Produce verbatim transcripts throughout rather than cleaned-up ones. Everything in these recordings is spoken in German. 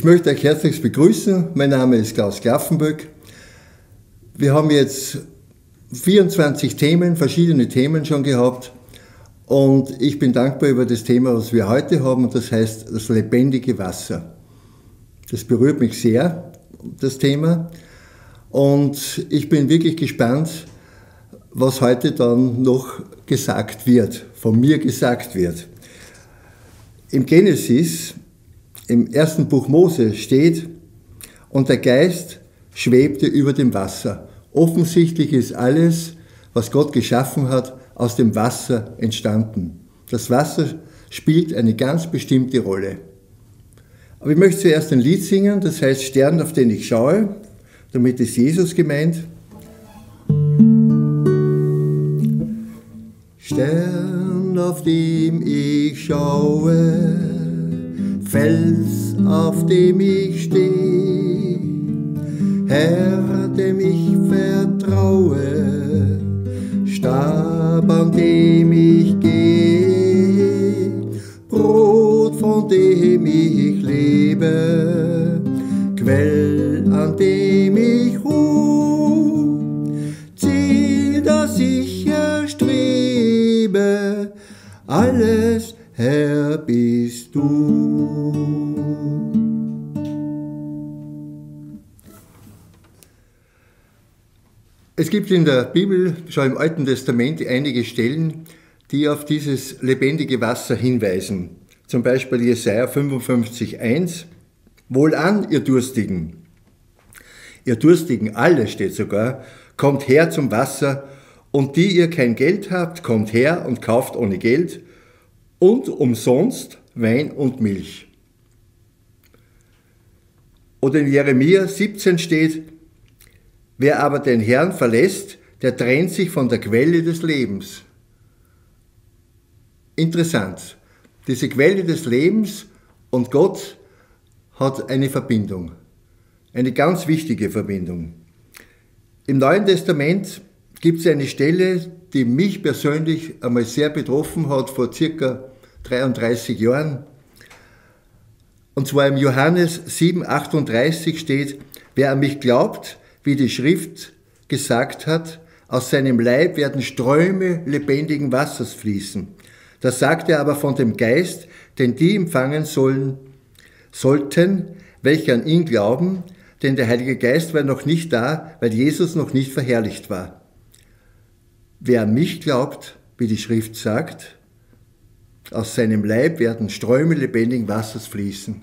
möchte euch herzlich begrüßen. Mein Name ist Klaus Klaffenböck. Wir haben jetzt vierundzwanzig Themen, verschiedene Themen schon gehabt. Und ich bin dankbar über das Thema, was wir heute haben, und das heißt das lebendige Wasser. Das berührt mich sehr, das Thema. Und ich bin wirklich gespannt, was heute dann noch gesagt wird, von mir gesagt wird. Im Genesis, im ersten Buch Mose steht, und der Geist schwebte über dem Wasser. Offensichtlich ist alles, was Gott geschaffen hat, aus dem Wasser entstanden. Das Wasser spielt eine ganz bestimmte Rolle. Aber ich möchte zuerst ein Lied singen, das heißt Stern, auf den ich schaue. Damit ist Jesus gemeint. Stern, auf dem ich schaue, Fels, auf dem ich stehe, Herr, dem ich vertraue, Stab, an dem ich gehe, Brot, von dem ich lebe, Quell, an dem ich ruh, Ziel, das ich erstrebe, alles, Herr, bist du. Es gibt in der Bibel, schon im Alten Testament, einige Stellen, die auf dieses lebendige Wasser hinweisen. Zum Beispiel Jesaja fünfundfünfzig, eins. Wohlan, ihr Durstigen. Ihr Durstigen, alle steht sogar, kommt her zum Wasser, und die ihr kein Geld habt, kommt her und kauft ohne Geld und umsonst Wein und Milch. Oder in Jeremia siebzehn steht, wer aber den Herrn verlässt, der trennt sich von der Quelle des Lebens. Interessant. Diese Quelle des Lebens und Gott hat eine Verbindung. Eine ganz wichtige Verbindung. Im Neuen Testament gibt es eine Stelle, die mich persönlich einmal sehr betroffen hat, vor circa dreiunddreißig Jahren. Und zwar im Johannes sieben, achtunddreißig steht, wer an mich glaubt, wie die Schrift gesagt hat, aus seinem Leib werden Ströme lebendigen Wassers fließen. Das sagt er aber von dem Geist, den die empfangen sollen, sollten, welche an ihn glauben, denn der Heilige Geist war noch nicht da, weil Jesus noch nicht verherrlicht war. Wer an mich glaubt, wie die Schrift sagt, aus seinem Leib werden Ströme lebendigen Wassers fließen.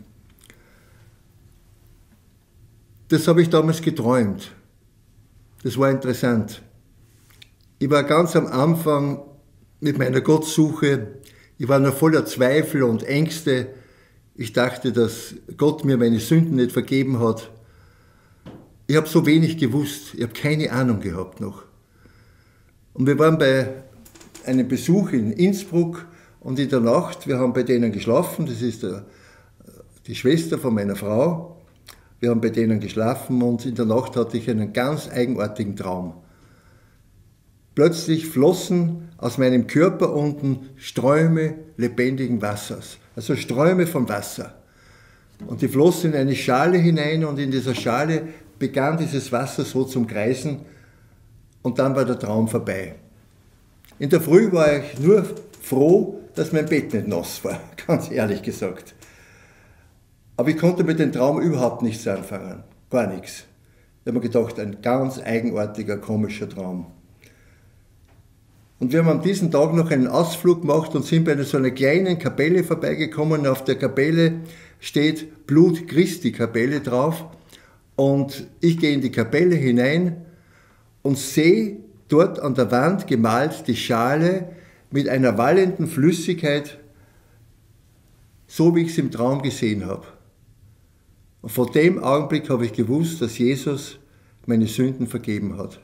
Das habe ich damals geträumt. Das war interessant. Ich war ganz am Anfang mit meiner Gottsuche. Ich war noch voller Zweifel und Ängste. Ich dachte, dass Gott mir meine Sünden nicht vergeben hat. Ich habe so wenig gewusst. Ich habe keine Ahnung gehabt noch. Und wir waren bei einem Besuch in Innsbruck und in der Nacht, wir haben bei denen geschlafen, das ist der, die Schwester von meiner Frau, wir haben bei denen geschlafen und in der Nacht hatte ich einen ganz eigenartigen Traum. Plötzlich flossen aus meinem Körper unten Ströme lebendigen Wassers, also Ströme von Wasser. Und die flossen in eine Schale hinein und in dieser Schale begann dieses Wasser so zum Kreisen. Und dann war der Traum vorbei. In der Früh war ich nur froh, dass mein Bett nicht nass war, ganz ehrlich gesagt. Aber ich konnte mit dem Traum überhaupt nichts anfangen, gar nichts. Ich habe mir gedacht, ein ganz eigenartiger, komischer Traum. Und wir haben an diesem Tag noch einen Ausflug gemacht und sind bei so einer kleinen Kapelle vorbeigekommen. Auf der Kapelle steht Blut Christi Kapelle drauf. Und ich gehe in die Kapelle hinein und sehe dort an der Wand gemalt die Schale mit einer wallenden Flüssigkeit, so wie ich es im Traum gesehen habe. Und von dem Augenblick habe ich gewusst, dass Jesus meine Sünden vergeben hat.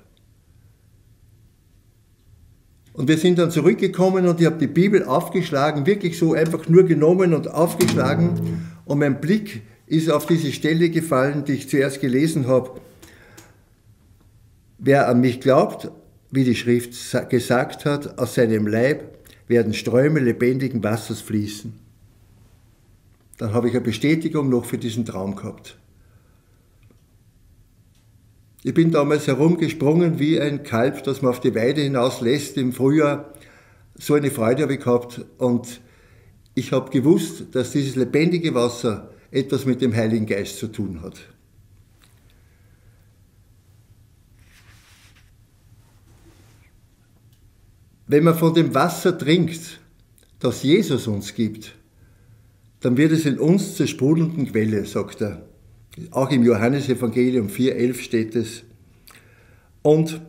Und wir sind dann zurückgekommen und ich habe die Bibel aufgeschlagen, wirklich so einfach nur genommen und aufgeschlagen. Und mein Blick ist auf diese Stelle gefallen, die ich zuerst gelesen habe. Wer an mich glaubt, wie die Schrift gesagt hat, aus seinem Leib werden Ströme lebendigen Wassers fließen. dann habe ich eine Bestätigung noch für diesen Traum gehabt. Ich bin damals herumgesprungen wie ein Kalb, das man auf die Weide hinauslässt im Frühjahr. So eine Freude habe ich gehabt und ich habe gewusst, dass dieses lebendige Wasser etwas mit dem Heiligen Geist zu tun hat. Wenn man von dem Wasser trinkt, das Jesus uns gibt, dann wird es in uns zur sprudelnden Quelle, sagt er. Auch im Johannesevangelium vier elf steht es. Und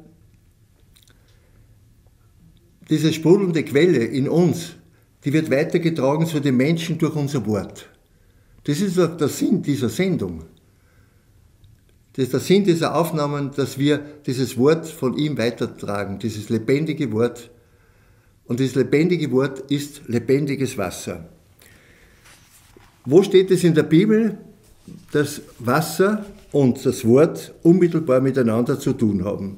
diese sprudelnde Quelle in uns, die wird weitergetragen zu den Menschen durch unser Wort. Das ist auch der Sinn dieser Sendung. Das ist der Sinn dieser Aufnahmen, dass wir dieses Wort von ihm weitertragen, dieses lebendige Wort. Und dieses lebendige Wort ist lebendiges Wasser. Wo steht es in der Bibel, dass Wasser und das Wort unmittelbar miteinander zu tun haben?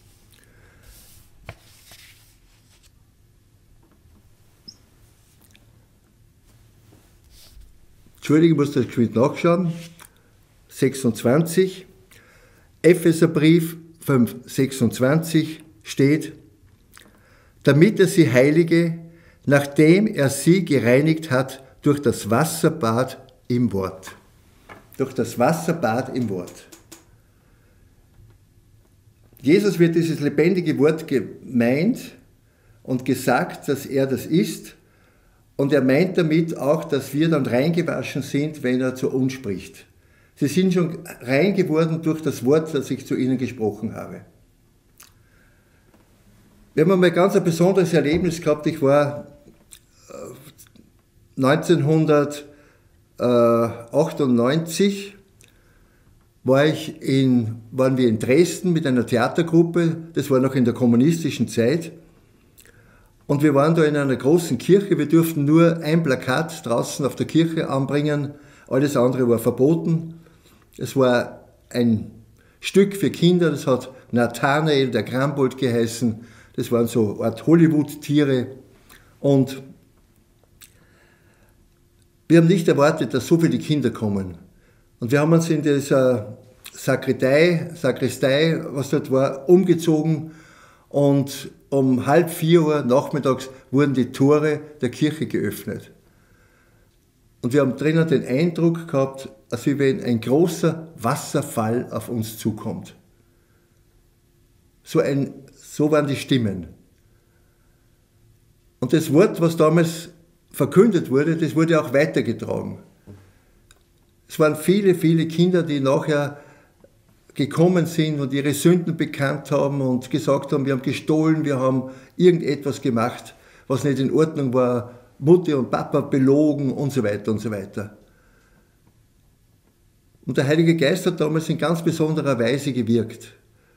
Entschuldigung, ich muss das geschwind nachschauen. sechsundzwanzig. Epheserbrief fünf sechsundzwanzig steht: Damit er sie heilige, nachdem er sie gereinigt hat durch das Wasserbad im Wort. Durch das Wasserbad im Wort. Jesus wird dieses lebendige Wort gemeint und gesagt, dass er das ist. Und er meint damit auch, dass wir dann reingewaschen sind, wenn er zu uns spricht. Sie sind schon rein geworden durch das Wort, das ich zu ihnen gesprochen habe. Wir haben einmal ganz ein besonderes Erlebnis gehabt. Ich war neunzehnhundertachtundneunzig war ich in, waren wir in Dresden mit einer Theatergruppe, das war noch in der kommunistischen Zeit. Und wir waren da in einer großen Kirche, wir durften nur ein Plakat draußen auf der Kirche anbringen, alles andere war verboten. Es war ein Stück für Kinder, das hat Nathanael, der Krambold geheißen, das waren so eine Art Hollywood-Tiere. Und wir haben nicht erwartet, dass so viele Kinder kommen. Und wir haben uns in dieser Sakristei, Sakristei, was dort war, umgezogen und um halb vier Uhr nachmittags wurden die Tore der Kirche geöffnet. Und wir haben drinnen den Eindruck gehabt, als wenn ein großer Wasserfall auf uns zukommt. So, ein, so waren die Stimmen. Und das Wort, was damals verkündet wurde, das wurde auch weitergetragen. Es waren viele, viele Kinder, die nachher gekommen sind und ihre Sünden bekannt haben und gesagt haben, wir haben gestohlen, wir haben irgendetwas gemacht, was nicht in Ordnung war, Mutter und Papa belogen und so weiter und so weiter. Und der Heilige Geist hat damals in ganz besonderer Weise gewirkt.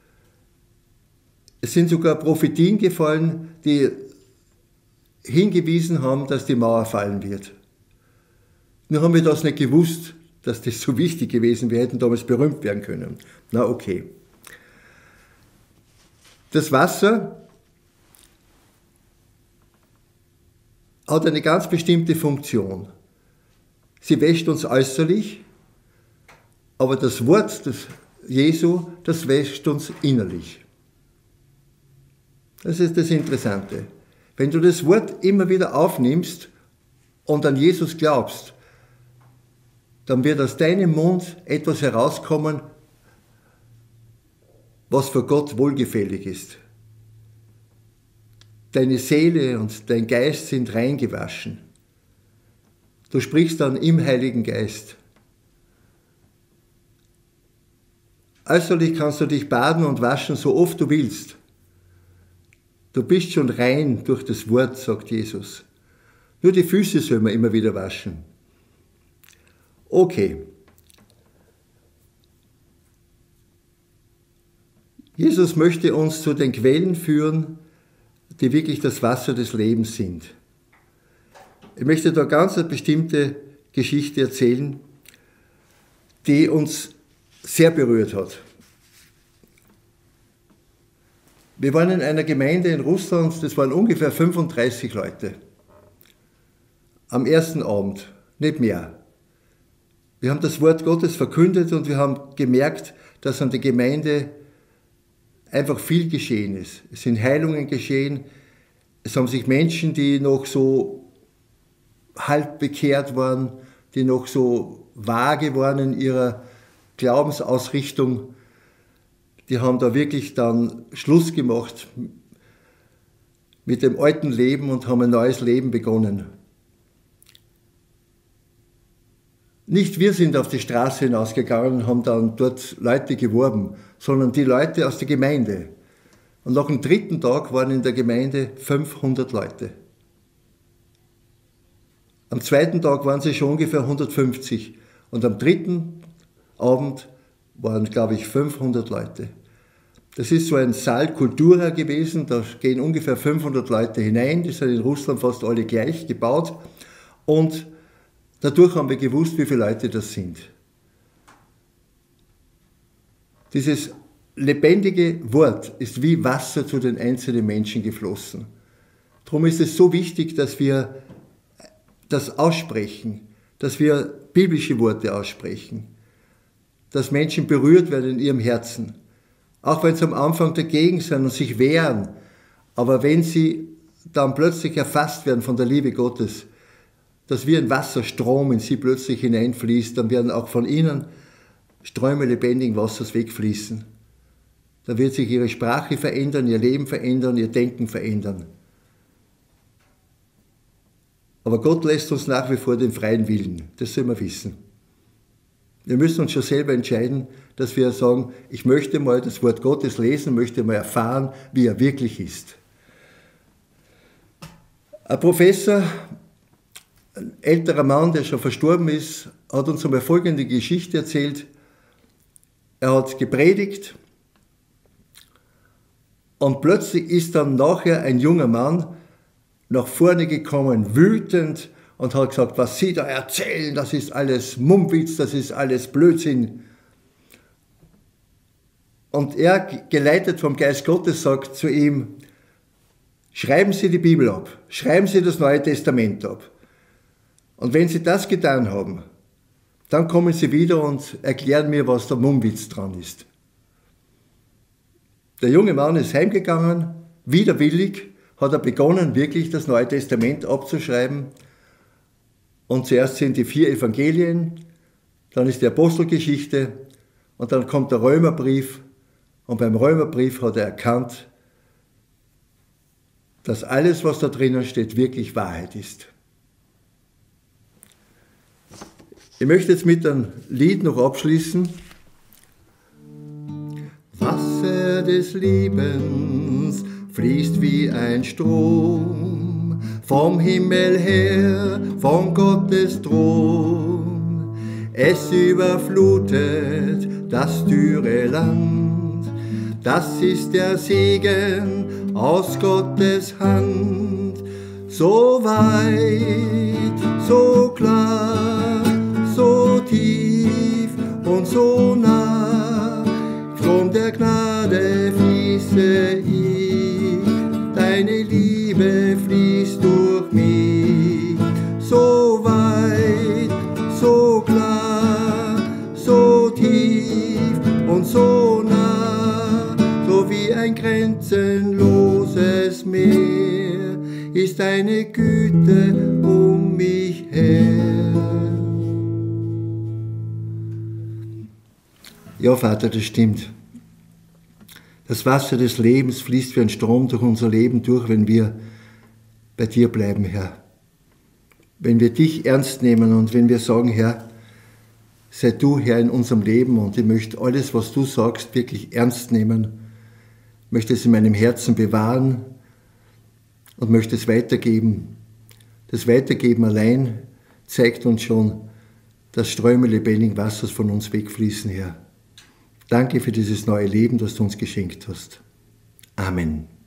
Es sind sogar Prophetien gefallen, die hingewiesen haben, dass die Mauer fallen wird. Nur haben wir das nicht gewusst, dass das so wichtig gewesen wäre, wir hätten damals berühmt werden können. Na okay. Das Wasser hat eine ganz bestimmte Funktion. Sie wäscht uns äußerlich, aber das Wort des Jesu, das wäscht uns innerlich. Das ist das Interessante. Wenn du das Wort immer wieder aufnimmst und an Jesus glaubst, dann wird aus deinem Mund etwas herauskommen, was für Gott wohlgefällig ist. Deine Seele und dein Geist sind reingewaschen. Du sprichst dann im Heiligen Geist. Äußerlich kannst du dich baden und waschen, so oft du willst. Du bist schon rein durch das Wort, sagt Jesus. Nur die Füße soll man immer wieder waschen. Okay. Jesus möchte uns zu den Quellen führen, die wirklich das Wasser des Lebens sind. Ich möchte da ganz eine bestimmte Geschichte erzählen, die uns sehr berührt hat. Wir waren in einer Gemeinde in Russland, das waren ungefähr fünfunddreißig Leute. Am ersten Abend, nicht mehr. Wir haben das Wort Gottes verkündet und wir haben gemerkt, dass an der Gemeinde einfach viel geschehen ist. Es sind Heilungen geschehen. Es haben sich Menschen, die noch so halb bekehrt waren, die noch so vage waren in ihrer Glaubensausrichtung, die haben da wirklich dann Schluss gemacht mit dem alten Leben und haben ein neues Leben begonnen. Nicht wir sind auf die Straße hinausgegangen und haben dann dort Leute geworben, sondern die Leute aus der Gemeinde. Und nach dem dritten Tag waren in der Gemeinde fünfhundert Leute. Am zweiten Tag waren sie schon ungefähr hundertfünfzig und am dritten Abend waren, glaube ich, fünfhundert Leute. Das ist so ein Saal Cultura gewesen, da gehen ungefähr fünfhundert Leute hinein, die sind in Russland fast alle gleich gebaut und dadurch haben wir gewusst, wie viele Leute das sind. Dieses lebendige Wort ist wie Wasser zu den einzelnen Menschen geflossen. Darum ist es so wichtig, dass wir das aussprechen, dass wir biblische Worte aussprechen, dass Menschen berührt werden in ihrem Herzen. Auch wenn sie am Anfang dagegen sind und sich wehren, aber wenn sie dann plötzlich erfasst werden von der Liebe Gottes, dass wie ein Wasserstrom in sie plötzlich hineinfließt, dann werden auch von ihnen Ströme lebendigen Wassers wegfließen. Dann wird sich ihre Sprache verändern, ihr Leben verändern, ihr Denken verändern. Aber Gott lässt uns nach wie vor den freien Willen, das sollen wir wissen. Wir müssen uns schon selber entscheiden, dass wir sagen, ich möchte mal das Wort Gottes lesen, möchte mal erfahren, wie er wirklich ist. Ein Professor, ein älterer Mann, der schon verstorben ist, hat uns einmal folgende Geschichte erzählt. Er hat gepredigt und plötzlich ist dann nachher ein junger Mann nach vorne gekommen, wütend, und hat gesagt, was Sie da erzählen, das ist alles Mumpitz, das ist alles Blödsinn. Und er, geleitet vom Geist Gottes, sagt zu ihm, schreiben Sie die Bibel ab, schreiben Sie das Neue Testament ab. Und wenn Sie das getan haben, dann kommen Sie wieder und erklären mir, was der Mumpitz dran ist. Der junge Mann ist heimgegangen, widerwillig, hat er begonnen, wirklich das Neue Testament abzuschreiben. Und zuerst sind die vier Evangelien, dann ist die Apostelgeschichte und dann kommt der Römerbrief. Und beim Römerbrief hat er erkannt, dass alles, was da drinnen steht, wirklich Wahrheit ist. Ich möchte jetzt mit einem Lied noch abschließen. Wasser des Lebens fließt wie ein Strom, vom Himmel her, von Gottes Thron. Es überflutet das dürre Land, das ist der Segen aus Gottes Hand. So weit, so klar, so tief und so nah, Strom der Gnade fließe ich, deine Liebe fließt durch mich. So weit, so klar, so tief und so nah, so wie ein grenzenloses Meer, ist deine Güte um mich her. Ja, Vater, das stimmt. Das Wasser des Lebens fließt wie ein Strom durch unser Leben durch, wenn wir bei dir bleiben, Herr. Wenn wir dich ernst nehmen und wenn wir sagen, Herr, sei du Herr in unserem Leben und ich möchte alles, was du sagst, wirklich ernst nehmen, möchte es in meinem Herzen bewahren und möchte es weitergeben. Das Weitergeben allein zeigt uns schon, dass Ströme lebendigen Wassers von uns wegfließen, Herr. Danke für dieses neue Leben, das du uns geschenkt hast. Amen.